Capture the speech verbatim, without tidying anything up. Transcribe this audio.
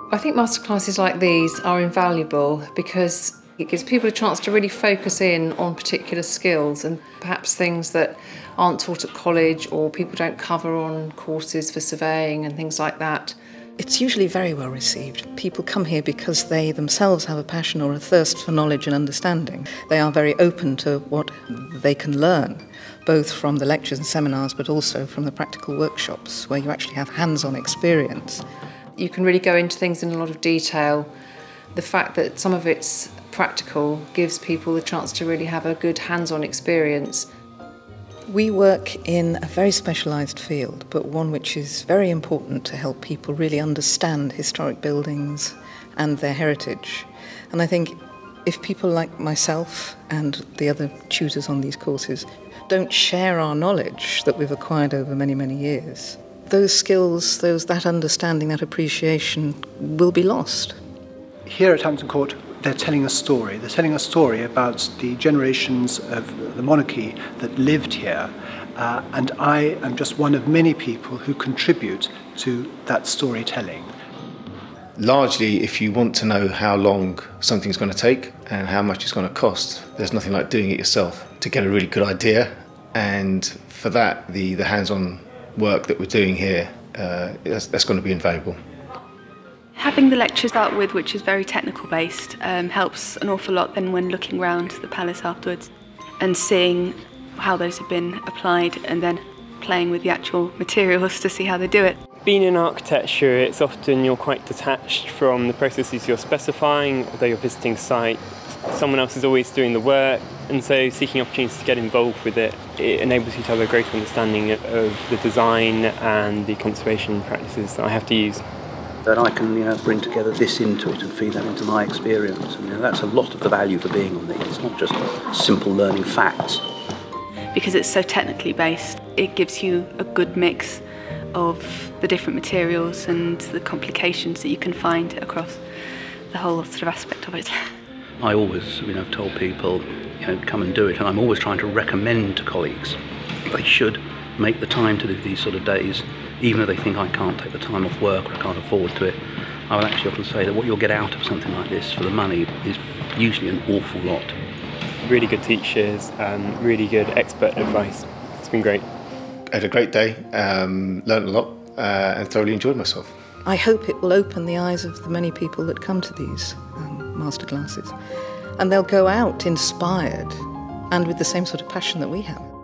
I think masterclasses like these are invaluable because it gives people a chance to really focus in on particular skills and perhaps things that aren't taught at college or people don't cover on courses for surveying and things like that. It's usually very well received. People come here because they themselves have a passion or a thirst for knowledge and understanding. They are very open to what they can learn, both from the lectures and seminars, but also from the practical workshops where you actually have hands-on experience. You can really go into things in a lot of detail. The fact that some of it's practical gives people the chance to really have a good hands-on experience. We work in a very specialised field, but one which is very important to help people really understand historic buildings and their heritage. And I think if people like myself and the other tutors on these courses don't share our knowledge that we've acquired over many, many years, those skills, those, that understanding, that appreciation will be lost. Here at Hampton Court, they're telling a story. They're telling a story about the generations of the monarchy that lived here. Uh, and I am just one of many people who contribute to that storytelling. Largely, if you want to know how long something's going to take and how much it's going to cost, there's nothing like doing it yourself to get a really good idea. And for that, the, the hands-on work that we're doing here, uh, that's, that's going to be invaluable. Having the lecture start with, which is very technical based, um, helps an awful lot then when looking around the palace afterwards and seeing how those have been applied and then playing with the actual materials to see how they do it. Being in architecture, it's often you're quite detached from the processes you're specifying, although you're visiting site. Someone else is always doing the work, and so seeking opportunities to get involved with it, it enables you to have a greater understanding of the design and the conservation practices that I have to use. That I can, you know, bring together this into it and feed that into my experience. And, you know, that's a lot of the value for being on these. It's not just simple learning facts. Because it's so technically based, it gives you a good mix of the different materials and the complications that you can find across the whole sort of aspect of it. I always, you know, have told people, you know, come and do it, and I'm always trying to recommend to colleagues they should make the time to do these sort of days, even though they think I can't take the time off work or I can't afford to it. I would actually often say that what you'll get out of something like this for the money is usually an awful lot. Really good teachers, um, really good expert advice. It's been great. I had a great day, um, learned a lot uh, and thoroughly enjoyed myself. I hope it will open the eyes of the many people that come to these um, masterclasses, and they'll go out inspired and with the same sort of passion that we have.